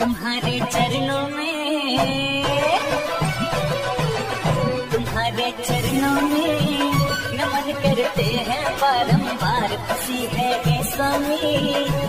तुम्हारे चरणों में नमन करते हैं बारंबार, खुशी है ये स्वामी